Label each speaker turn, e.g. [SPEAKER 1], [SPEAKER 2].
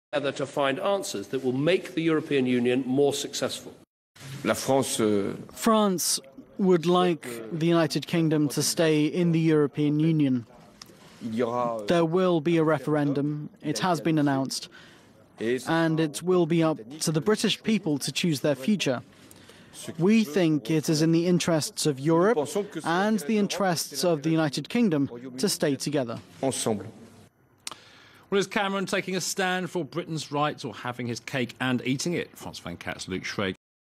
[SPEAKER 1] together to find answers that will make the European Union more successful.
[SPEAKER 2] France would like the United Kingdom to stay in the European Union. There will be a referendum. It has been announced. And it will be up to the British people to choose their future. We think it is in the interests of Europe and the interests of the United Kingdom to stay together.
[SPEAKER 3] Ensemble.
[SPEAKER 4] Well, is Cameron taking a stand for Britain's rights or having his cake and eating it? Frans van Kat's Luke Schrage.